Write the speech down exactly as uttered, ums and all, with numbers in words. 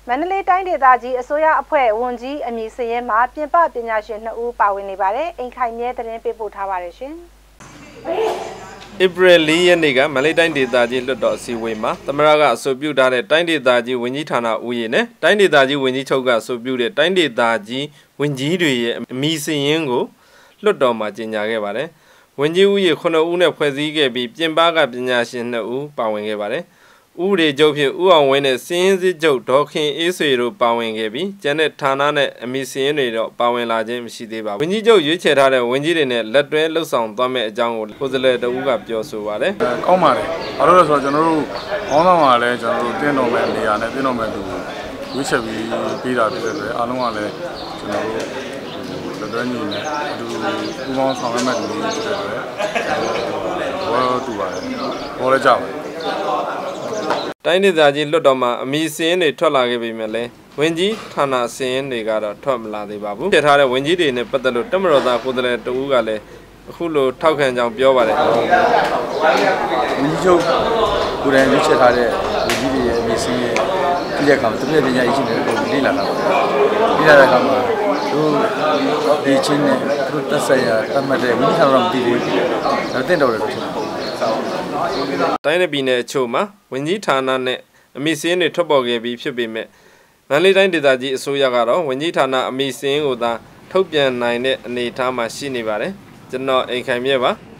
မန္တလေးတိုင်းဒေသကြီးအစိုးရအဖွဲ့ဝန်ကြီးအမည်စာရင်းမှာပြင်ပပညာရှင်နှစ်ဦးပါဝင်နေပါတယ်။အိမ်ခိုင်မြဲသတင်းပေးပို့ထားပါတယ်ရှင်။ April လေးရက်နေ့ကမန္တလေးတိုင်းဒေသကြီးလွှတ်တော်အစည်းအဝေးမှာသမ္မတကအဆိုပြုထားတဲ့တိုင်းဒေသကြီးဝန်ကြီးဌာနဦးရေနဲ့တိုင်းဒေသကြီးဝန်ကြီးချုပ်ကအဆိုပြုတဲ့တိုင်းဒေသကြီးဝန်ကြီးတွေရဲ့အမည်စာရင်းကိုလွှတ်တော်မှာကြေညာခဲ့ပါတယ်။ဝန်ကြီးဦးရေခုနှစ်ဦးနဲ့ဖွဲ့စည်းခဲ့ပြီးပြင်ပကပညာရှင်နှစ်ဦးပါဝင်ခဲ့ပါတယ်။ဥပဒေချုပ်ဖြစ်ဦးအောင်ဝင်းနဲ့စင်းစစ်ချုပ်ဒေါခင်အေးဆွေတို့ပါဝင်ခဲ့ပြီးကျန်တဲ့ဌာနနဲ့အမည်စရင်းတွေတော့ပါဝင်လာခြင်းမရှိသေးပါဘူး။ဝန်ကြီးချုပ်ရွေးချယ်ထားတဲ့ဝန်ကြီးတွေနဲ့လက်တွဲလှုပ်ဆောင်သွားမယ့်အကြောင်းကိုကိုယ်စားလှယ်တဦးကပြောဆိုပါတယ်။ကောင်းပါတယ်။ဘာလို့လဲဆိုတော့ကျွန်တော်တို့ခေါင်းဆောင်ကလည်းကျွန်တော်တို့တင်းတော်မဲ့နေရာနဲ့တင်းတော်မဲ့သူရွေးချယ်ပြီးပြီးတာဖြစ်တဲ့အတွက်အားလုံးကလည်းကျွန်တော်တို့လက်တွဲညီနဲ့အတူပူးပေါင်းဆောင်ရွက်မဲ့သူတွေဖြစ်တဲ့အတွက်ဘောတူပါတယ်။ဘောလည်းကြောက်တိုင်းဒေသကြီးလွှတ်တော်မှာအမည်စင်းတွေထွက်လာခဲ့ပြီမဲ့လဲဝင်ကြီးဌာနစင်းတွေကတော့ထွက်မလာသေးပါဘူး။ထည့်ထားတဲ့ဝင်ကြီးတွေနဲ့ပတ်သက်လို့တမတော်သားကိုယ်စားလှယ်တဦးကလည်းအခုလိုထောက်ခံကြောင်းပြောပါတယ်။ဝန်ကြီးချုပ်ကိုယ်တိုင်ရွေးချယ်ထားတဲ့ဝန်ကြီးတွေရဲ့အမည်စင်းရဲ့ပြည်တဲ့အခါမှာသူတို့ပညာရေးရှင်တွေကိုလေ့လာတာပါ။လေ့လာတဲ့အခါမှာသူဒီချင်းနဲ့သူတို့တက်ဆိုင်ရာတတ်မှတ်တဲ့ဝန်ကြီးဌာနတော့မသိသေးဘူး။ဒါတင်တော်တယ်ဖြစ်တယ်။တိုင်းပြည်နယ်အချို့မှာဝန်ကြီးဌာနနဲ့အမည်စင်းတွေထွက်ပေါ်ခဲ့ပြီးဖြစ်ပေမဲ့မန္တလေးတိုင်းဒေသကြီးအစိုးရကတော့ဝန်ကြီးဌာနအမည်စင်းကိုသာထုတ်ပြန်နိုင်တဲ့အနေအထားမှာရှိနေပါတယ်။ကျွန်တော်အိမ်ခိုင်မြဲပါ။